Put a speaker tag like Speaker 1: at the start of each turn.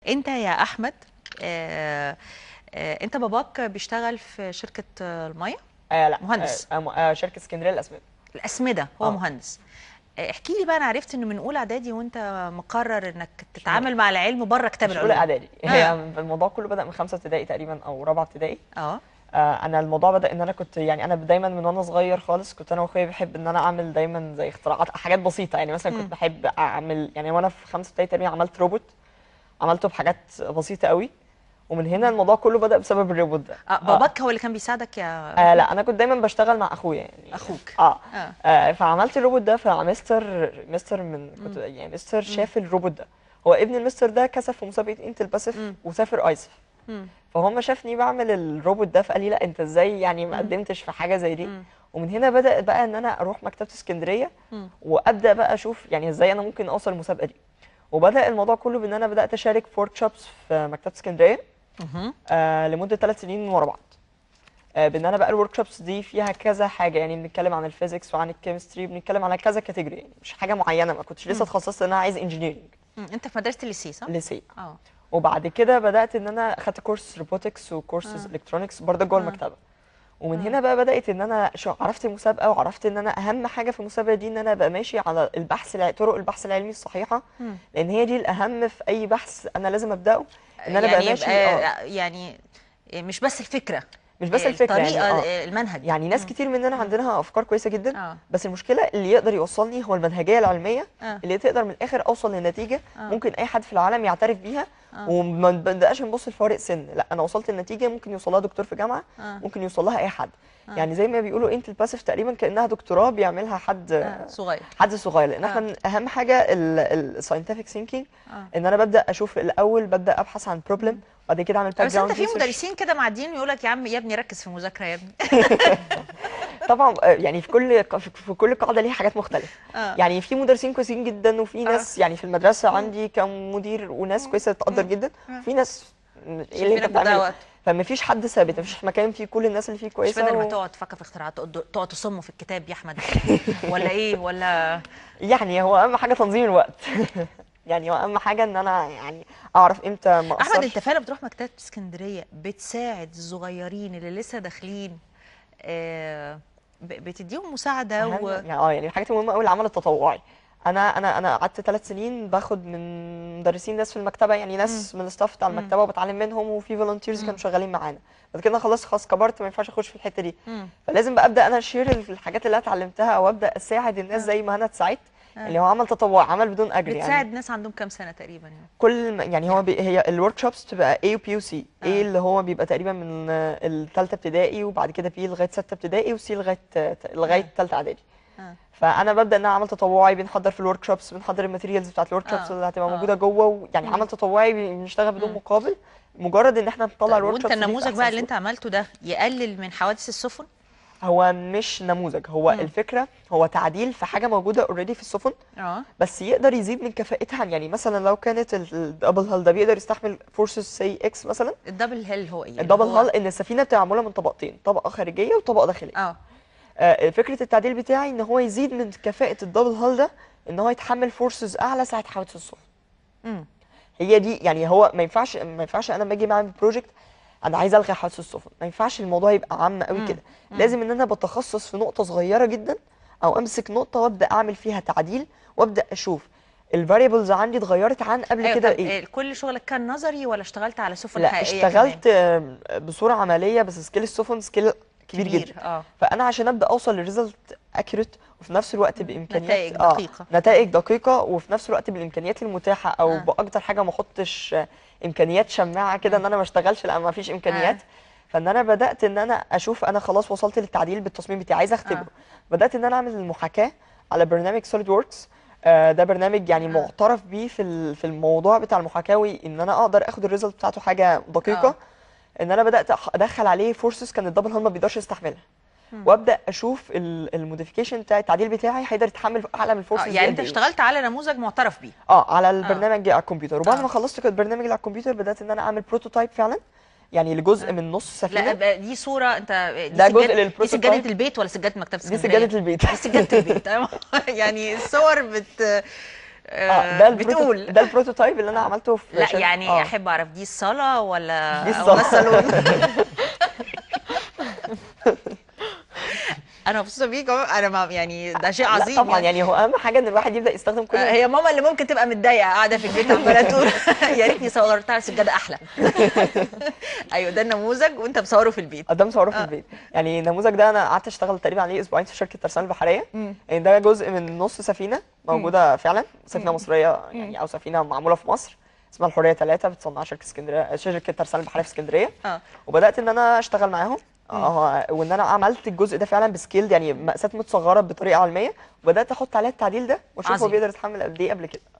Speaker 1: انت يا احمد، آه انت باباك بيشتغل في شركة المية،
Speaker 2: لا.
Speaker 1: مهندس
Speaker 2: شركه اسكندريه للاسمده.
Speaker 1: الأسمدة، هو
Speaker 2: اه.
Speaker 1: مهندس. احكي لي بقى، انا عرفت انه من اولى اعدادي وانت مقرر انك
Speaker 2: مش م...
Speaker 1: تتعامل مع العلم بره كتاب
Speaker 2: مش اولى
Speaker 1: العلوم.
Speaker 2: اعدادي. هي
Speaker 1: اه.
Speaker 2: الموضوع كله بدا من 5 ابتدائي تقريبا او رابعه ابتدائي.
Speaker 1: اه.
Speaker 2: انا الموضوع بدا ان انا كنت، يعني انا دايما من وانا صغير خالص كنت انا واخويا بحب ان انا اعمل دايما زي اختراعات، حاجات بسيطه. يعني مثلا كنت
Speaker 1: امم.
Speaker 2: بحب اعمل، يعني وانا في 5 ابتدائي تقريبا عملت روبوت، عملته بحاجات بسيطه قوي. ومن هنا الموضوع كله بدا بسبب الروبوت ده.
Speaker 1: باباك هو اللي كان بيساعدك يا احمد؟
Speaker 2: لا، انا كنت دايما بشتغل مع اخويا يعني.
Speaker 1: اخوك.
Speaker 2: اه.
Speaker 1: اه.
Speaker 2: فعملت الروبوت ده، فمستر من كنت
Speaker 1: امم.
Speaker 2: يعني مستر
Speaker 1: امم.
Speaker 2: شاف الروبوت ده. هو ابن المستر ده كسب في مسابقة انتل باسيف
Speaker 1: امم.
Speaker 2: وسافر ايسف.
Speaker 1: امم.
Speaker 2: فهم شافني بعمل الروبوت ده فقال لي لا انت ازاي يعني ما قدمتش في حاجة زي دي.
Speaker 1: امم.
Speaker 2: ومن هنا بدأت بقى ان انا اروح مكتبة اسكندرية
Speaker 1: امم.
Speaker 2: وابدأ بقى اشوف يعني ازاي انا ممكن اوصل المسابقة دي. وبدأ الموضوع كله بان انا بدأت اشارك في ورك شوبس في مكتبة اسكندرية لمدة 3 سنين ورا بعض. بان انا بقى الورك شوبس دي فيها كذا حاجه، يعني بنتكلم عن الفيزيكس وعن الكيمستري، بنتكلم على كذا كاتيجوري، يعني مش حاجه معينه. ما كنتش لسه اتخصصت ان انا عايز انجينيرنج
Speaker 1: انت في مدرسة الليسي صح؟
Speaker 2: لسه.
Speaker 1: اه.
Speaker 2: وبعد كده بدات ان انا اخدت كورس روبوتكس وكورسز
Speaker 1: اه.
Speaker 2: الكترونكس برضه جوه
Speaker 1: اه.
Speaker 2: المكتبه. ومن
Speaker 1: اه.
Speaker 2: هنا بقى بدات ان انا عرفت المسابقه، وعرفت ان انا اهم حاجه في المسابقه دي ان انا ابقى ماشي على طرق البحث العلمي الصحيحه. لان هي دي الاهم في اي بحث انا لازم ابداه، ان انا ابقى
Speaker 1: يعني
Speaker 2: ماشي.
Speaker 1: يعني مش بس الفكرة،
Speaker 2: مش بس الفكره
Speaker 1: الطريقة،
Speaker 2: يعني.
Speaker 1: المنهج.
Speaker 2: يعني ناس كتير مننا
Speaker 1: مم.
Speaker 2: عندنا افكار كويسه جدا،
Speaker 1: اه.
Speaker 2: بس المشكله اللي يقدر يوصلني هو المنهجيه العلميه
Speaker 1: اه.
Speaker 2: اللي تقدر من الاخر اوصل لنتيجه
Speaker 1: اه.
Speaker 2: ممكن اي حد في العالم يعترف بيها.
Speaker 1: اه.
Speaker 2: وما نبداش نبص لفوارق سن، لا انا وصلت لنتيجه ممكن يوصلها دكتور في جامعه،
Speaker 1: اه.
Speaker 2: ممكن يوصلها اي حد.
Speaker 1: اه.
Speaker 2: يعني زي ما بيقولوا انت الباسيف تقريبا كانها دكتوراه بيعملها
Speaker 1: صغير.
Speaker 2: حد صغير. لان
Speaker 1: اه.
Speaker 2: احنا اهم حاجه الساينتفك ثينكينج،
Speaker 1: اه.
Speaker 2: ان انا ببدا اشوف الاول، ببدا ابحث عن بروبلم،
Speaker 1: مم.
Speaker 2: وبعد كده اعمل باك
Speaker 1: بس انت
Speaker 2: جراوند
Speaker 1: في
Speaker 2: ريسيرش.
Speaker 1: مدرسين كده معديين يقول لك يا عم يا ابني ركز في المذاكره يا ابني.
Speaker 2: طبعا. يعني في كل قاعده ليها حاجات مختلفه.
Speaker 1: اه.
Speaker 2: يعني في مدرسين كويسين جدا، وفي
Speaker 1: اه.
Speaker 2: ناس يعني في المدرسه
Speaker 1: مم.
Speaker 2: عندي كمدير وناس
Speaker 1: مم.
Speaker 2: كويسه تقدر
Speaker 1: مم.
Speaker 2: جدا،
Speaker 1: آه.
Speaker 2: وفي ناس ايه اللي انت
Speaker 1: شايفينك بتضيع
Speaker 2: بتعمله.
Speaker 1: وقت.
Speaker 2: فما فيش حد ثابت، ما فيش مكان فيه كل الناس اللي فيه
Speaker 1: مش
Speaker 2: كويسه
Speaker 1: بدل ما تقعد تفكر في اختراعات تقعد تصم في الكتاب يا احمد، ولا ايه ولا؟
Speaker 2: يعني هو اهم حاجه تنظيم الوقت. يعني هو اهم حاجه ان انا يعني اعرف امتى ما
Speaker 1: احمد
Speaker 2: اقصرش.
Speaker 1: انت فعلا بتروح مكتبه اسكندريه بتساعد الصغيرين اللي لسه داخلين، بتديهم مساعده
Speaker 2: اهم يعني يعني من الحاجات المهمه قوي العمل التطوعي. انا قعدت 3 سنين باخد من مدرسين ناس في المكتبه، يعني
Speaker 1: مم.
Speaker 2: ناس من الستاف بتاع
Speaker 1: مم.
Speaker 2: المكتبه وبتعلم منهم، وفي فولunteers كانوا
Speaker 1: مم.
Speaker 2: شغالين معانا. بعد كده خلاص كبرت، ما ينفعش اخش في الحته دي.
Speaker 1: مم.
Speaker 2: فلازم بقى ابدا انا اشير الحاجات اللي انا اتعلمتها، او ابدا اساعد الناس
Speaker 1: اه.
Speaker 2: زي ما انا اتساعدت.
Speaker 1: اه.
Speaker 2: اللي هو عمل تطوعي، عمل بدون اجر يعني.
Speaker 1: بتساعد ناس عندهم كام سنه تقريبا يعني؟
Speaker 2: يعني هي الورك شوبس بتبقى A و B و C. A
Speaker 1: اه.
Speaker 2: اللي هو بيبقى تقريبا من الثالثه ابتدائي، وبعد كده B لغايه 6 ابتدائي، وC لغايه
Speaker 1: اه.
Speaker 2: ثالثه اعدادي.
Speaker 1: اه.
Speaker 2: فانا ببدا ان انا اعمل تطوعي، بنحضر في الورك شوبس، بنحضر الماتيريالز بتاعت الورك شوبس
Speaker 1: اه.
Speaker 2: اللي هتبقى
Speaker 1: اه.
Speaker 2: موجوده جوه، يعني
Speaker 1: مم.
Speaker 2: عمل تطوعي بنشتغل بدون
Speaker 1: مم.
Speaker 2: مقابل، مجرد ان احنا نطلع
Speaker 1: طيب
Speaker 2: الورك
Speaker 1: وانت
Speaker 2: شوبس دي في
Speaker 1: النموذج
Speaker 2: احسن
Speaker 1: بقى اللي
Speaker 2: صوره.
Speaker 1: انت عملته ده يقلل من حوادث السفن؟
Speaker 2: هو مش نموذج، هو
Speaker 1: مم.
Speaker 2: الفكره هو تعديل في حاجه موجوده اوريدي في السفن،
Speaker 1: اه.
Speaker 2: بس يقدر يزيد من كفاءتها. يعني مثلا لو كانت الدبل هال ده بيقدر يستحمل فورسز سي اكس مثلا.
Speaker 1: الدبل هيل هو ايه اللي
Speaker 2: الدبل
Speaker 1: هو؟
Speaker 2: هال ان السفينه بتبقى معموله من طبقتين، طبقه خارجيه وطبقه داخليه.
Speaker 1: اه.
Speaker 2: فكره التعديل بتاعي ان هو يزيد من كفاءه الدبل هال ده، ان هو يتحمل فورسز اعلى ساعه حوادث السفن.
Speaker 1: امم.
Speaker 2: هي دي يعني. هو ما ينفعش انا لما اجي بعمل بروجكت انا عايز الغي حوادث السفن، ما ينفعش الموضوع يبقى عام قوي
Speaker 1: امم.
Speaker 2: كده.
Speaker 1: امم.
Speaker 2: لازم ان انا بتخصص في نقطه صغيره جدا، او امسك نقطه وابدا اعمل فيها تعديل، وابدا اشوف الفاريبلز عندي اتغيرت عن قبل
Speaker 1: ايوه
Speaker 2: كده
Speaker 1: طب،
Speaker 2: ايه.
Speaker 1: كل شغلك كان نظري ولا اشتغلت على سفن
Speaker 2: لا،
Speaker 1: حقيقيه كمان؟
Speaker 2: اشتغلت بصوره عمليه، بس سكيل السفن سكيل كبير جدا.
Speaker 1: كبير اه.
Speaker 2: فانا عشان ابدا اوصل للريزلت اكيوريت، وفي نفس الوقت بامكانيات
Speaker 1: نتائج دقيقه.
Speaker 2: نتائج دقيقه، وفي نفس الوقت بالامكانيات المتاحه، او
Speaker 1: اه.
Speaker 2: باكتر حاجه ما احطش امكانيات شماعه كده
Speaker 1: اه.
Speaker 2: ان انا ما اشتغلش لان ما فيش
Speaker 1: اه.
Speaker 2: امكانيات. فان انا بدات ان انا اشوف انا خلاص وصلت للتعديل بالتصميم بتاعي، عايز
Speaker 1: اه.
Speaker 2: اختبره. بدات ان انا اعمل المحاكاه على برنامج سوليد ووركس. ده برنامج يعني
Speaker 1: اه.
Speaker 2: معترف بيه في الموضوع بتاع المحاكاوي، ان انا اقدر اخد الريزلت بتاعته حاجه دقيقه.
Speaker 1: اه.
Speaker 2: ان انا بدات ادخل عليه فورسز كان الدبل هان ما بيقدرش يستحملها، وابدا اشوف الموديفيكيشن بتاع التعديل بتاعي هيقدر يتحمل اعلى من الفورسز دي
Speaker 1: يعني
Speaker 2: قد
Speaker 1: انت
Speaker 2: ايه.
Speaker 1: اشتغلت على نموذج معترف بيه؟
Speaker 2: على
Speaker 1: اه.
Speaker 2: البرنامج على الكمبيوتر. وبعد
Speaker 1: اه.
Speaker 2: ما خلصت البرنامج اللي على الكمبيوتر بدات ان انا اعمل بروتوتايب فعلا، يعني لجزء
Speaker 1: اه.
Speaker 2: من نص
Speaker 1: لا
Speaker 2: سفينه.
Speaker 1: دي صوره انت، دي
Speaker 2: ده جزء
Speaker 1: سجاده، دي سجاده
Speaker 2: للبروتوتايب.
Speaker 1: البيت ولا سجاده مكتبه
Speaker 2: دي
Speaker 1: اسكندريه؟
Speaker 2: سجاده البيت.
Speaker 1: دي سجاده البيت. يعني الصور بتقول
Speaker 2: ده البروتوتايب اللي انا عملته في
Speaker 1: لا يعني احب اعرف دي الصاله ولا
Speaker 2: دي الصالة.
Speaker 1: الصالون؟ انا مبسوطه بيك انا يعني ده شيء عظيم.
Speaker 2: لا طبعا يعني هو اهم حاجه ان الواحد يبدا يستخدم كل
Speaker 1: هي ماما اللي ممكن تبقى متضايقه قاعده في البيت عماله تقول يا ريتني صورتها على السجاده احلى. ايوه ده النموذج وانت مصوره في البيت.
Speaker 2: ده مصوره في البيت. يعني النموذج ده انا قعدت اشتغل تقريبا عليه اسبوعين في شركه ترسانة البحريه. يعني ده جزء من نص سفينه موجوده فعلا، سفينه مصريه يعني او سفينه معموله في مصر اسمها الحوريه 3 بتصنعها شركه اسكندريه، شركه ترسانة البحريه في اسكندريه. وبدات ان انا اشتغل معاهم وان انا عملت الجزء ده فعلا بسكيل، يعني مقاسات متصغره بطريقه علميه، وبدات احط عليها التعديل ده واشوف هو بيقدر يتحمل قد ايه قبل كده.